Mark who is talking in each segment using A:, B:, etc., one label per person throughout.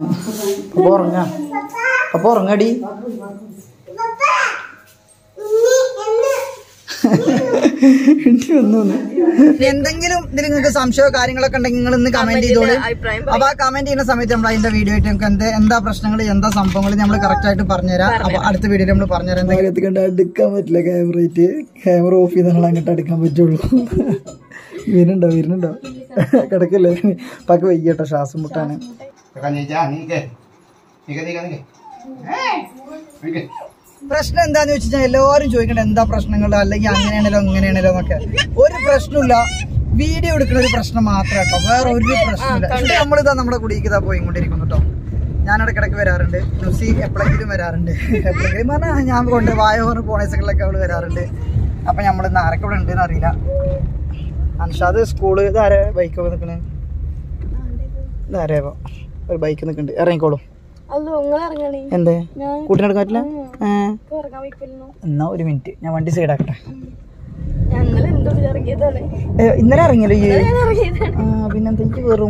A: അപ്പൊ ഉറങ്ങടി. എന്തെങ്കിലും ഇതിൽ നിങ്ങൾക്ക് സംശയമോ കാര്യങ്ങളൊക്കെ ഉണ്ടെങ്കിൽ നിങ്ങൾ ഇന്ന് കമന്റ് ചെയ്തോളൂ. അപ്പൊ ആ കമന്റ് ചെയ്യുന്ന സമയത്ത് നമ്മൾ അതിന്റെ വീഡിയോ ആയിട്ട് നമുക്ക് എന്താ പ്രശ്നങ്ങൾ എന്താ സംഭവങ്ങൾ നമ്മൾ കറക്റ്റ് ആയിട്ട് പറഞ്ഞുതരാം. അപ്പൊ അടുത്ത വീഡിയോയിൽ നമ്മൾ പറഞ്ഞുതരാം. എന്തെങ്കിലും കണ്ട് അടുക്കാൻ പറ്റില്ല, ക്യാമറ ഓഫ് ചെയ്ത് നമ്മൾ അങ്ങോട്ട് അടുക്കാൻ പറ്റുള്ളൂ. വരുന്നുണ്ടോ കിടക്കല്ലേ പക്ക് വൈകിട്ടോ, ശ്വാസം മുട്ടാണ്. പ്രശ്നം എന്താന്ന് വെച്ചാൽ എല്ലാവരും ചോദിക്കണ്ട എന്താ പ്രശ്നങ്ങൾ, അല്ലെങ്കിൽ അങ്ങനെയാണല്ലോ ഇങ്ങനെയാണല്ലോ എന്നൊക്കെ. ഒരു പ്രശ്നമില്ല, വീഡിയോ എടുക്കുന്ന ഒരു പ്രശ്നം മാത്രം കേട്ടോ, വേറെ ഒരു പ്രശ്നമില്ല. പക്ഷെ നമ്മളിതാ നമ്മുടെ കുടിക്ക് പോയിക്കൊണ്ടിരിക്കുന്നു കേട്ടോ. ഞാൻ ഇടയ്ക്കിടയ്ക്ക് വരാറുണ്ട്, നുസി എപ്പോഴെങ്കിലും വരാറുണ്ട്. എപ്പോഴെങ്കിലും പറഞ്ഞാൽ ഞാൻ കൊണ്ട് വായ പറഞ്ഞ് പോണേസങ്ങളിലൊക്കെ അവള് വരാറുണ്ട്. അപ്പൊ നമ്മളിന്ന് ആരൊക്കെ ഇവിടെ ഉണ്ടെന്ന് അറിയില്ല. അൻഷാദ് സ്കൂള് ഇതാരെ ബൈക്കൊക്കെ നിൽക്കണേ, ഇതാരേവോ ഒരു ബൈക്ക് നിൽക്കുന്നുണ്ട്, ഇറങ്ങിക്കോളും. എന്തേ കൂട്ടിനെടുക്കാൻ പറ്റില്ല? എന്നാ ഒരു മിനിറ്റ് ഞാൻ വണ്ടി സൈഡാക്കട്ടെ. ഇന്നലെ ഇറങ്ങിയല്ലോ ഈ പിന്നെ എനിക്ക് വെറും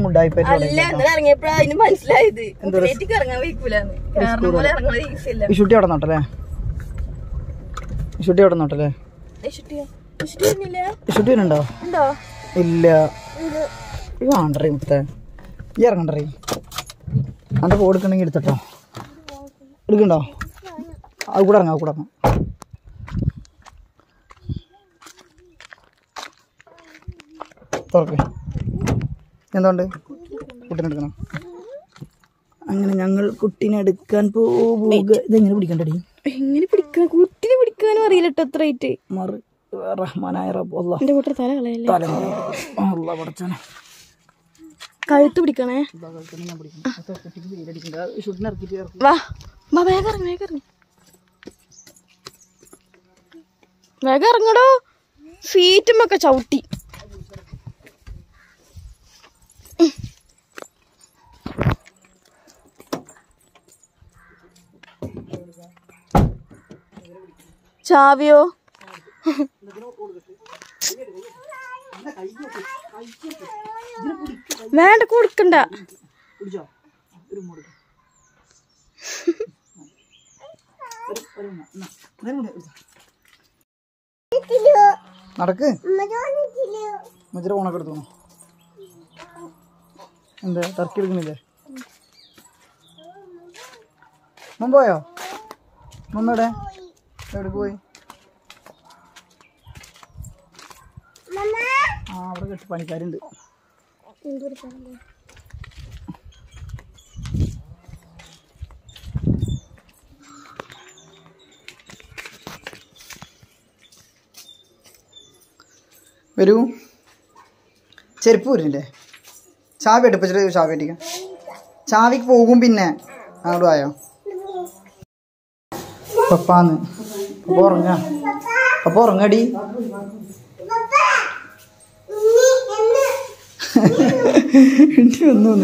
A: ഷുട്ടി അവിടെ നോട്ടല്ലേ, ഷുട്ടി അവിടെ നോട്ടല്ലേ. ഷുട്ടി വരുന്നുണ്ടോ? ഇല്ല വേണ്ടറേ മുത്തേ, ഈ ഇറങ്ങണ്ടേ. അന്റെ കൊടുക്കണമെങ്കിൽ എടുത്തട്ടോ, എടുക്കണ്ടോ? അത് കൂടെ ഇറങ്ങാം, കൂടെ ഇറങ്ങാം. തുറക്ക്. എന്തുകൊണ്ട് കുട്ടീനെ എടുക്കണം? അങ്ങനെ ഞങ്ങൾ കുട്ടീനെ എടുക്കാൻ പോവുക. ഇതെങ്ങനെ പിടിക്കണ്ടടി?
B: എങ്ങനെ പിടിക്കാൻ? കുട്ടീനെ പിടിക്കാനും അറിയില്ല കേട്ടോ. എത്ര റേറ്റ്
A: റഹ്മാനായ റബ്ബ്
B: എന്റെ കൂട്ടർ തല കളയല്ലേ,
A: തല പടച്ചാനെ.
B: കഴുത്ത് പിടിക്കണേ. വാ വാ, വേഗം ഇറങ്ങി, വേഗം ഇറങ്ങടോ. സീറ്റുമൊക്കെ ചവിട്ടി. ചാവിയോ? വേണ്ട, കൊടുക്കണ്ട.
A: നടക്ക്. മുജറ ഓണൊക്കെ എടുത്തു. എന്താ ടർക്കി എടുക്കണില്ലേ? മമ്മ പോയോ? മമ്മയുടെ എവിടെ പോയി? ആ അവിടെ കെട്ടി പണിക്കാരുണ്ട്. വരൂ. ചെരുപ്പ് വരില്ലേ? ചാവി എടുപ്പിച്ചിട്ട് ചാവി അടിക്കാം. ചാവിക്ക് പോകും. പിന്നെ അങ്ങോട്ട് ആയോ പപ്പാന്ന്? അപ്പൊ ഉറങ്ങ, അപ്പൊ ഉറങ്ങടി. ഒന്നു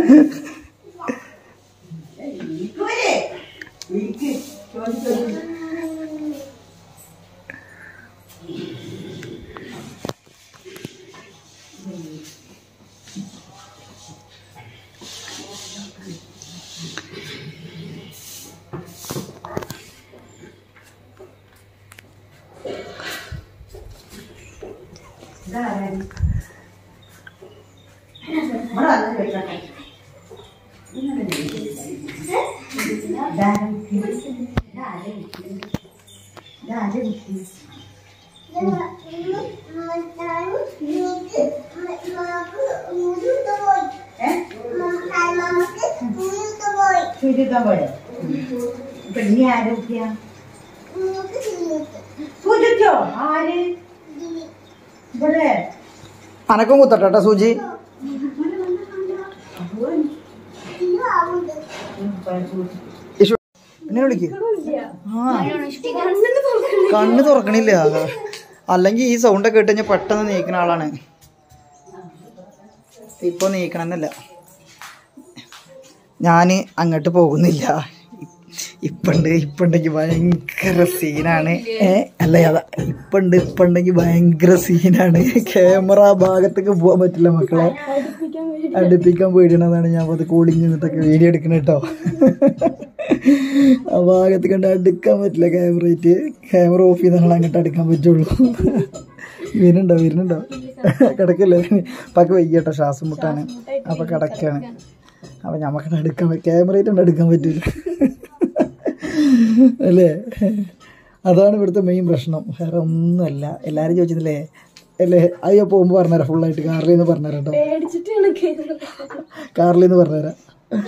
A: അനക്കും കുത്തട്ടെ സൂചി. പിന്നെ വിളിക്ക്. കണ്ണ് തുറക്കണില്ല. അല്ലെങ്കിൽ ഈ സൗണ്ട് ഒക്കെ ഇട്ട് കഴിഞ്ഞാൽ പെട്ടെന്ന് നീക്കുന്ന ആളാണ്. ഇപ്പൊ നീക്കണമെന്നല്ല, ഞാന് അങ്ങോട്ട് പോകുന്നില്ല. ഇപ്പുണ്ടെങ്കിൽ ഭയങ്കര സീനാണ്. അല്ല അതാ ഇപ്പുണ്ടെങ്കിൽ ഭയങ്കര സീനാണ്. ക്യാമറ ഭാഗത്തേക്ക് പോകാൻ പറ്റില്ല മക്കളെ. അടുപ്പിക്കാൻ പോയിടണതാണ് ഞാൻ അത് കൂടിങ് നിന്നിട്ടൊക്കെ വീഡിയോ എടുക്കണ കേട്ടോ. ആ ഭാഗത്ത് കണ്ട് അടുക്കാൻ പറ്റില്ല ക്യാമറ ഓഫ് ചെയ്താൽ അങ്ങോട്ട് അടുക്കാൻ പറ്റുള്ളൂ. വരുന്നുണ്ടോ കിടക്കല്ലേ പക്ക് വയ്യട്ടോ, ശ്വാസം മുട്ടാണ്. അപ്പൊ കിടക്കാണ്. അപ്പൊ ഞമ്മക്കടെ അടുക്കാൻ ക്യാമറയിട്ട് അടുക്കാൻ പറ്റൂല അല്ലേ. അതാണ് ഇവിടുത്തെ മെയിൻ പ്രശ്നം, വേറെ ഒന്നുമല്ല. എല്ലാരും ചോദിച്ചില്ലേ അല്ലേ? അയ്യോ പോകുമ്പോ പറഞ്ഞുതരാം ഫുള്ളായിട്ട്. കാറിൽ നിന്ന് പറഞ്ഞുതരാം കേട്ടോ, കാറിൽ നിന്ന് പറഞ്ഞുതരാം.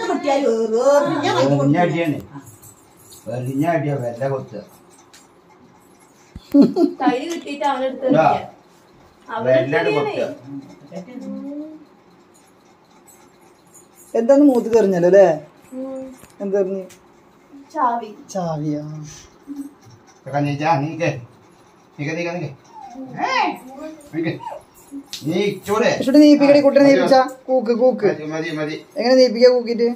A: എന്താന്ന് മൂത്ത് തെറിഞ്ഞല്ലോ അല്ലേ? എന്താ ചാവിയാ? നീപ്പിക്കടി കുട്ടിനെ നീപ്പിച്ച കൂക്ക് കൂക്ക്. എങ്ങനെ നീപ്പിക്കാ കൂക്കിട്ട്?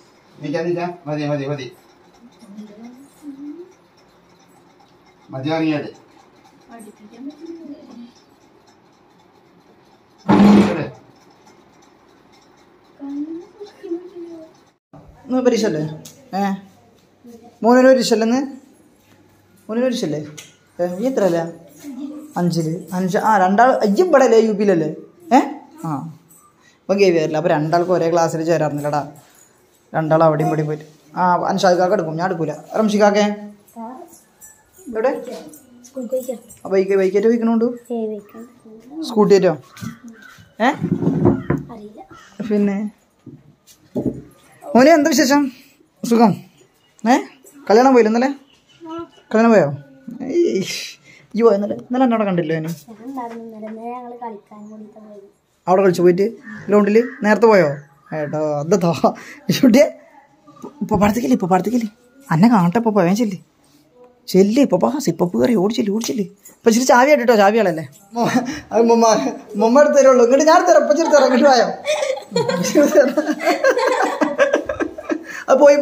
A: പരീക്ഷ അല്ലേ? മോനൊരു ഇഷ്ടല്ലെന്ന്? മോനൊരു ഇഷ്ടല്ലേ? നീ എത്ര അല്ലേ? 5 ആ 2 അയ്യം ഇവിടെ അല്ലേ? UP യിലല്ലേ? ആ അപ്പം ഗേവി ആയില്ല. അപ്പോൾ 2 ആൾക്ക് ഒരേ ക്ലാസ്സിൽ ചേരാറുന്നില്ലടാ. 2 ആൾ അവിടെയും ഇവിടെയും പോയിട്ട്. ആ അൻഷാദ് എടുക്കും, ഞാൻ എടുക്കൂല. റംഷിക്കാക്കെ എവിടെ? ബൈക്കായിട്ട് പോയിക്കണോണ്ട് സ്കൂട്ടി ആയിട്ടോ? പിന്നെ മോനെ എന്താ വിശേഷം? സുഖം? കല്യാണം പോയില്ല ഇന്നലെ? കല്യാണം പോയോ? ഈ പോയെന്നല്ലേ? ഇന്നലെ എന്നോടെ കണ്ടില്ലോ അതിന്. അവിടെ കളിച്ചു പോയിട്ട് ഗ്രൗണ്ടിൽ നേരത്തെ പോയോ? ഏട്ടോ അതാ ഷൂട്ടിയെ ഇപ്പോൾ പാടത്തേക്കല്ലേ അന്നെ കാണട്ടെ. ഇപ്പോൾ പോയാൻ ചെല്ല് ഇപ്പോൾ സിപ്പപ്പ് കയറി ഓടിച്ചില്ലേ. ഇപ്പം ഇച്ചിരി ചാവി ആയിട്ടോ, ചാവിയാളല്ലേ അത് മമ്മ എടുത്ത് തരുള്ളൂ. ഇങ്ങോട്ട് ഞാൻ തരാം, ഇപ്പം തരാം. ഇങ്ങോട്ട് പോയോ? അത് പോയി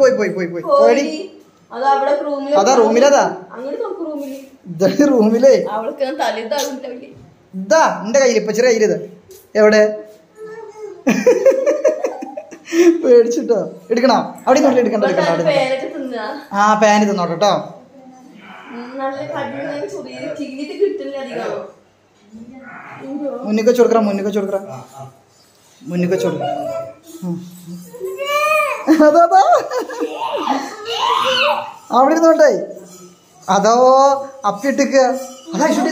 A: അതാ റൂമിലതാ റൂമിലേ ഇതാ എന്റെ കയ്യിൽ ഇപ്പൊ ചെറിയ കയ്യിലിത്. എവിടെ പേടിച്ചിട്ടോ? എടുക്കണോ? അവിടെ നോട്ട് എടുക്കണ്ട. ആ പാന് തിന്നോട്ടോ കേട്ടോ. മുന്നിക്ക് ചോടുക്കറ അതാ അവിടെ ഇരുന്നോട്ടെ. അതോ അപ്പിട്ടിക്ക അതാ ഇഷ്ടം.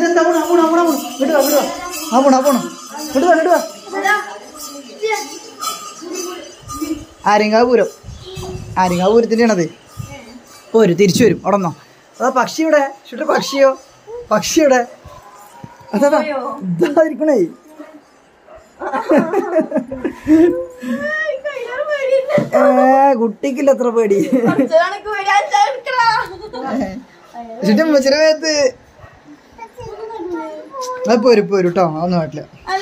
A: ആര്യങ്കാവൂരത്തിൻ്റെയാണത്. പോരും, തിരിച്ചു വരും. അവിടെ നിന്നോ? അതാ പക്ഷിയുടെ പക്ഷിയോ? പക്ഷിയുടെ അതാ ഇതായിരിക്കണേ. കുട്ടിക്കില്ല അത്ര പേടി. ചെറുവേത്ത് അത് പോരും കേട്ടോ. അതൊന്നും പറ്റില്ല.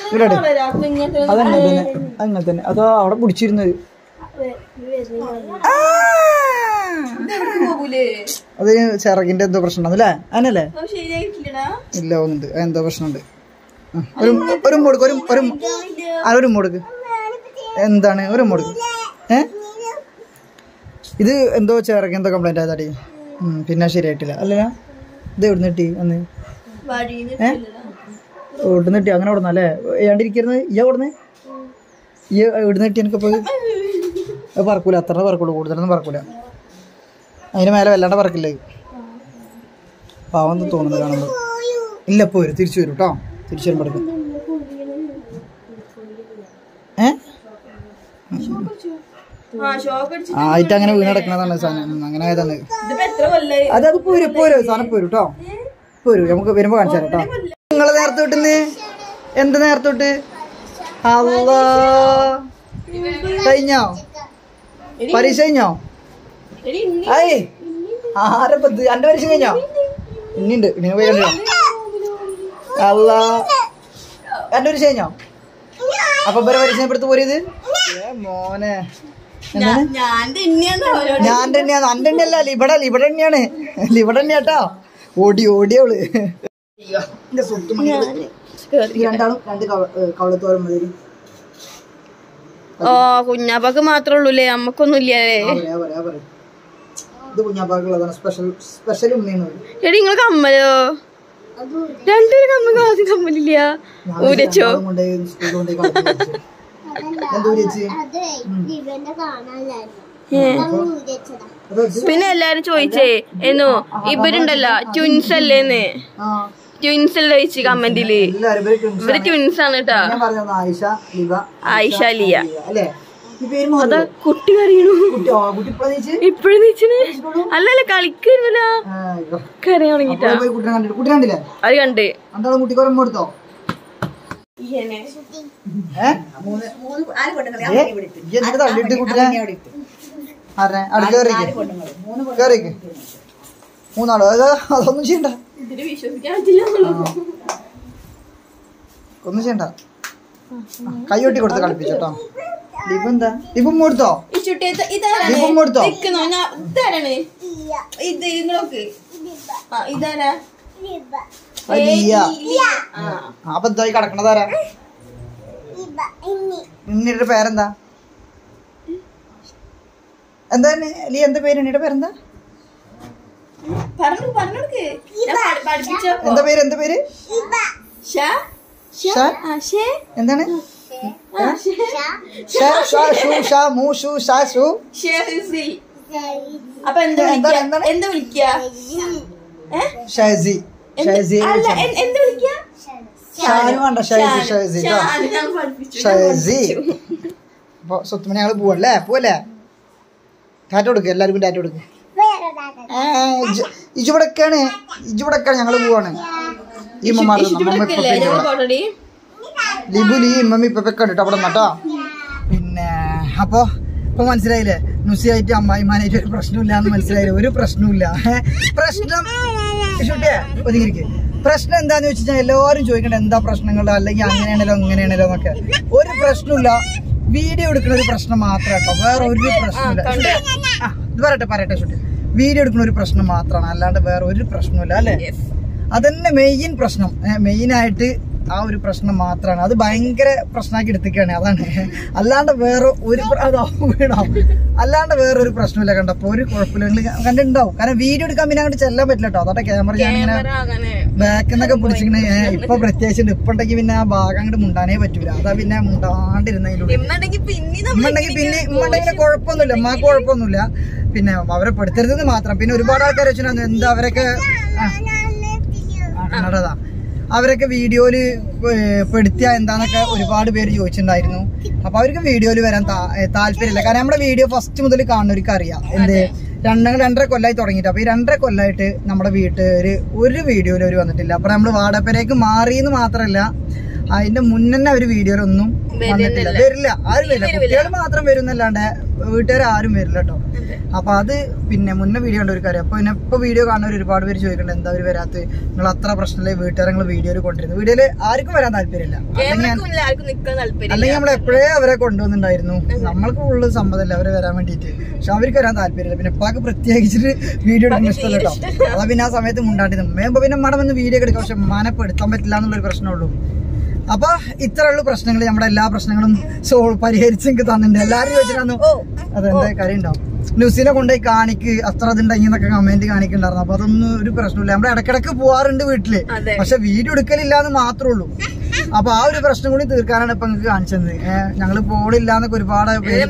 A: അങ്ങനെ തന്നെ അതോ അവിടെ പിടിച്ചിരുന്നത്. അത് ചിറകിന്റെ എന്തോ പ്രശ്നമുണ്ടല്ലേ? അതിനല്ലേ? ഇല്ല ഒന്നുണ്ട്, എന്തോ പ്രശ്നമുണ്ട്. ഒരു മുടുക്ക് എന്താണ്? ഒരു മുടുക്ക്. ഇത് എന്തോ ചിറക് എന്തോ കംപ്ലൈന്റ് ആയതാടി. പിന്നെ ശരിയായിട്ടില്ല അല്ല? ഇത് എവിടെ നിട്ടി അന്ന്? എവിടെ നിട്ടി? അങ്ങനെ ഓടുന്ന അല്ലേ? ഏണ്ടിരിക്കുന്നത് ഈ ഓടുന്നേ? ഈ എവിടെ നിട്ടി? എനിക്കിപ്പോ അത് പറക്കൂല, അത്ര പറക്കുള്ളൂ, കൂടുതലൊന്നും പറക്കൂല. അതിന് മേലെ വല്ലാണ്ട് പറക്കില്ല. പാവം തോന്നുന്നത് കാണുമ്പോൾ. ഇല്ല ഇപ്പോൾ വരും, തിരിച്ചു വരും കേട്ടോ. തിരിച്ചു വരുമ്പോൾ എടുക്കും. ആയിട്ട് അങ്ങനെ വീണ് നടക്കണതാണ് സാധനം. അങ്ങനെ ആയതാണ്. അതത് പോരും സാധനം പോരും കേട്ടോ. പോരും, നമുക്ക് വരുമ്പോ കാണിച്ചു തരാം കേട്ടോ. നിങ്ങളെ നേരത്തെ വിട്ടുന്ന് എന്ത് നേരത്തെ വിട്ട്? അല്ലാ കഴിഞ്ഞോ? പരീക്ഷ കഴിഞ്ഞോ? അയ് ആരപ്പത്? എന്റെ പരീക്ഷ കഴിഞ്ഞോ? ഇനിയുണ്ട്, ഇനി പോയി കണ്ടോ? അല്ലാ എന്റെ പരീക്ഷ കഴിഞ്ഞോ? അപ്പൊ ഇവരെ പരീക്ഷ എടുത്ത് പോരിയത് മോനെ. ഞാൻ തന്നെയാണ്. അന്റെ തന്നെയല്ല, ലിബടെ തന്നെയാണ്. ലിബടെ തന്നെയാ കേട്ടോ. ഓടിയവള്. രണ്ടാളും 2 കവളത്തോരം മതി.
B: ഓ കുഞ്ഞാപ്പാക്ക് മാത്രേ ഉള്ളൂല്ലേ, നമ്മക്കൊന്നും ഇല്ലേ?
A: ഇത് കുഞ്ഞാപ്പാക്കുള്ളതാണ്, സ്പെഷ്യൽ ഉണ്ണിയാണ്.
B: എടി നിങ്ങള് കമ്മലോ? രണ്ടുപേരും കമ്മൽ, ആദ്യം കമ്മലില്ല. ഊരച്ചോ? പിന്നെ എല്ലാരും ചോദിച്ചേ എന്നോ ഇവരുണ്ടല്ലോ ട്വിൻസ് അല്ലേന്ന്. ട്വിൻസ് അല്ലേ ചോദിച്ചു കമന്റില്. ഇവര് ട്വിൻസ് ആണ് കേട്ടാ. ആയിഷ ലിയ. അതാ കുട്ടി കരയണു ഇപ്പഴും നീച്ചണ്. അല്ലല്ല കളിക്കുന്നില്ല, കരയാൻ തുടങ്ങിട്ടാ. അത് കണ്ട്
A: മൂന്നാളോ? അതൊന്നും ചെയ്യണ്ട, ഒന്നും ചെയ്യണ്ട. കൈയൊട്ടി കൊടുത്ത് കളിപ്പിച്ചോട്ടോ. ലിപെന്താ ലിപും കൊടുത്തോ? ലിപും കൊടുത്തോ? അപ്പൊ എന്തായി കിടക്കണതാരാ? ഇന്നിയുടെ പേരെന്താ? എന്താ ലീ, എന്താ പേര്? ഇന്നിയുടെ പേരെന്താ? എന്താ പേര്? എന്താ പേര്? എന്താണ്? അപ്പൊ സ്വത്തുമണി ഞങ്ങള് പോവല്ലേ? ടാറ്റ കൊടുക്ക, എല്ലാവർക്കും ടാറ്റ കൊടുക്ക. ഇജുവിടക്കാണ് ഞങ്ങള് പോവാണ്. ഈ ലിബുലി ഇമ്മമ്മി ഇപ്പൊ കണ്ടിട്ട് അവിടെ നട്ടോ. പിന്നെ അപ്പൊ ഇപ്പൊ മനസ്സിലായില്ലേ, നുസിയായിട്ട് അമ്മായിമാനായിട്ട് ഒരു പ്രശ്നമില്ലാന്ന് മനസ്സിലായില്ലേ? ഒരു പ്രശ്നമില്ല. പ്രശ്നം എന്താന്ന് വെച്ചാൽ എല്ലാവരും ചോദിക്കണ്ട എന്താ പ്രശ്നങ്ങൾ, അല്ലെങ്കിൽ അങ്ങനെയാണല്ലോ ഇങ്ങനെയാണല്ലോ എന്നൊക്കെ. ഒരു പ്രശ്നമില്ല, വീഡിയോ എടുക്കുന്ന ഒരു പ്രശ്നം മാത്രം കേട്ടോ, വേറെ ഒരു പ്രശ്നമില്ല. ഇത് പറയട്ടെ ഷൂട്ടി, വീഡിയോ എടുക്കുന്ന ഒരു പ്രശ്നം മാത്രമാണ്, അല്ലാണ്ട് വേറെ ഒരു പ്രശ്നമില്ല അല്ലേ? അതന്നെ മെയിൻ പ്രശ്നം. മെയിനായിട്ട് ആ ഒരു പ്രശ്നം മാത്രമാണ്, അത് ഭയങ്കര പ്രശ്നമാക്കി എടുത്തേക്കാണ്. അതാണ്, അല്ലാണ്ട് വേറെ ഒരു അല്ലാണ്ട് വേറൊരു പ്രശ്നമില്ല. കണ്ടപ്പോ ഒരു കുഴപ്പമില്ല, നിങ്ങൾ കണ്ടിട്ടുണ്ടാവും. കാരണം വീഡിയോ എടുക്കാൻ പിന്നെ അങ്ങോട്ട് ചെല്ലാൻ പറ്റില്ല കേട്ടോ. അതോടെ ക്യാമറ ഞാനിങ്ങനെ ബാക്കിന്നൊക്കെ പിടിച്ചിങ്ങനെ ഇപ്പൊ പ്രത്യേകിച്ചുണ്ട്. ഇപ്പൊ ഉണ്ടെങ്കിൽ പിന്നെ ആ ഭാഗം അങ്ങോട്ട് മുണ്ടാനേ പറ്റൂല. അതാ പിന്നെ മുണ്ടാണ്ടിരുന്നതിലൂടെ ഇമ്മുണ്ടെങ്കിൽ കുഴപ്പമൊന്നുമില്ല, അമ്മക്ക് കുഴപ്പമൊന്നുമില്ല. പിന്നെ അവരെ പെടുത്തരുതെന്ന് മാത്രം. പിന്നെ ഒരുപാട് ആൾക്കാർ വെച്ചിട്ടുണ്ടായിരുന്നു എന്താ അവരൊക്കെ കന്നഡതാ അവരൊക്കെ വീഡിയോയില് പെടുത്തിയ എന്താന്നൊക്കെ ഒരുപാട് പേര് ചോദിച്ചിട്ടുണ്ടായിരുന്നു. അപ്പൊ അവർക്ക് വീഡിയോയില് വരാൻ താല്പര്യമില്ല. കാരണം നമ്മുടെ വീഡിയോ ഫസ്റ്റ് മുതൽ കാണുന്നവർക്ക് അറിയാം. എന്ത് 2.5 കൊല്ലമായി തുടങ്ങിയിട്ട്. അപ്പൊ ഈ 2.5 കൊല്ലമായിട്ട് നമ്മുടെ വീട്ടുകാര് ഒരു വീഡിയോയിൽ അവർ വന്നിട്ടില്ല. അപ്പൊ നമ്മള് വാടകപ്പേരേക്ക് മാറിയെന്ന് മാത്രല്ല, അതിന്റെ മുന്നേ അവര് വീഡിയോയിലൊന്നും വന്നിട്ടില്ല, വരില്ല, ആരും വരില്ല. കുട്ടികൾ മാത്രം വരുന്നല്ലാണ്ട് വീട്ടുകാർ ആരും വരില്ല കേട്ടോ. അപ്പൊ അത് പിന്നെ മുന്നേ വീഡിയോ കണ്ടവർക്ക് അറിയാം. അപ്പൊ പിന്നെ ഇപ്പൊ വീഡിയോ കാണുന്നവർ ഒരുപാട് പേര് ചോദിക്കണ്ട എന്താ അവര് വരാത്ത, നിങ്ങൾ അത്ര പ്രശ്നമില്ലേ വീട്ടുകാരെ നിങ്ങൾ വീഡിയോയിൽ കൊണ്ടിരുന്നു. വീഡിയോയില് ആർക്കും വരാൻ താല്പര്യമില്ല, അല്ലെങ്കിൽ നമ്മൾ എപ്പോഴേ അവരെ കൊണ്ടുവന്നിട്ടുണ്ടായിരുന്നു. നമ്മൾക്ക് ഉള്ള സമ്മതമല്ല അവരെ വരാൻ വേണ്ടിയിട്ട്. പക്ഷെ അവർക്ക് വരാൻ താല്പര്യമില്ല. പിന്നെ ഇപ്പാക്ക് പ്രത്യേകിച്ചിട്ട് വീഡിയോ എടുക്കാൻ ഇഷ്ടമല്ല കേട്ടോ. അതാ പിന്നെ ആ സമയത്ത് മുണ്ടാണ്ടിരുന്നു. മേമ്പോ പിന്നെ മടം വന്ന് വീഡിയോ എടുക്കാം, പക്ഷെ മാനപ്പെടുത്താൻ പറ്റില്ല എന്നുള്ളൊരു പ്രശ്നമുള്ളൂ. അപ്പൊ ഇത്രയുള്ള പ്രശ്നങ്ങൾ, നമ്മുടെ എല്ലാ പ്രശ്നങ്ങളും പരിഹരിച്ച് എനിക്ക് തന്നിട്ടുണ്ട്. എല്ലാരും ചോദിച്ചിട്ടായിരുന്നു അതെന്താ കാര്യം ഉണ്ടാവും, ന്യൂസിനെ കൊണ്ടുപോയി കാണിക്ക്, അത്ര ഇതുണ്ടെങ്കിൽ എന്നൊക്കെ കമന്റ് കാണിക്കുന്നുണ്ടായിരുന്നു. അപ്പൊ അതൊന്നും ഒരു പ്രശ്നമില്ല. നമ്മൾ ഇടക്കിടക്ക് പോവാറുണ്ട് വീട്ടില്, പക്ഷെ വീഡിയോ എടുക്കലില്ല എന്ന് മാത്രമേ ഉള്ളൂ. അപ്പൊ ആ ഒരു പ്രശ്നം കൂടി തീർക്കാനാണ് ഇപ്പൊ നിങ്ങൾക്ക് കാണിച്ചത്. ഞങ്ങള് പോണില്ല എന്നൊക്കെ ഒരുപാട്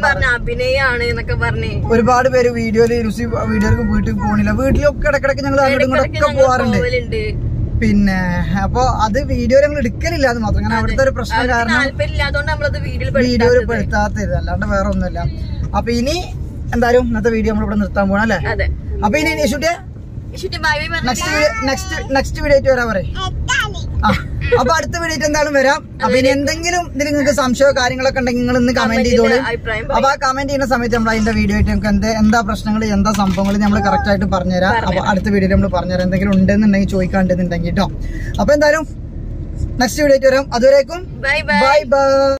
A: പേര് വീഡിയോയില് വീഡിയോയിലേക്ക് വീട്ടിൽ പോണില്ല. വീട്ടിലൊക്കെ ഇടക്കിടക്ക് ഞങ്ങൾ അങ്ങോട്ടും ഇങ്ങോട്ടൊക്കെ പോവാറുണ്ട്. പിന്നെ അപ്പൊ അത് വീഡിയോ ഞങ്ങൾ എടുക്കലില്ല എന്ന് മാത്രം. കാരണം അവിടുത്തെ ഒരു പ്രശ്നം കാരണം വീഡിയോയിൽ പെടുത്താത്തത്, അല്ലാണ്ട് വേറെ ഒന്നുമില്ല. അപ്പൊ ഇനി എന്തായാലും ഇന്നത്തെ വീഡിയോ നമ്മളിവിടെ നിർത്താൻ പോകണം അല്ലേ? അപ്പൊ ഇനി നെക്സ്റ്റ് വീഡിയോ ആയിട്ട് വരാൻ പറയും. അപ്പൊ അടുത്ത വീഡിയോ എന്തായാലും വരാം. അപ്പൊ ഇനി എന്തെങ്കിലും ഇതിൽ നിങ്ങൾക്ക് സംശയമോ കാര്യങ്ങളൊക്കെ ഉണ്ടെങ്കിൽ നിങ്ങൾ ഇന്ന് കമന്റ് ചെയ്തോളൂ. അപ്പൊ ആ കമന്റ് ചെയ്യുന്ന സമയത്ത് നമ്മൾ അതിന്റെ വീഡിയോ ആയിട്ട് നമുക്ക് എന്താ പ്രശ്നങ്ങൾ, എന്താ സംഭവങ്ങൾ നമ്മൾ കറക്റ്റ് ആയിട്ട് പറഞ്ഞുതരാം. അപ്പൊ അടുത്ത വീഡിയോയിൽ നമ്മൾ പറഞ്ഞുതരാം. എന്തെങ്കിലും ഉണ്ടെന്നുണ്ടെങ്കിൽ ചോദിക്കാണ്ടെന്നുണ്ടെങ്കിൽ കേട്ടോ. അപ്പൊ എന്തായാലും നെക്സ്റ്റ് വീഡിയോ ആയിട്ട് വരാം. അതുവരേക്കും ബൈ ബൈ.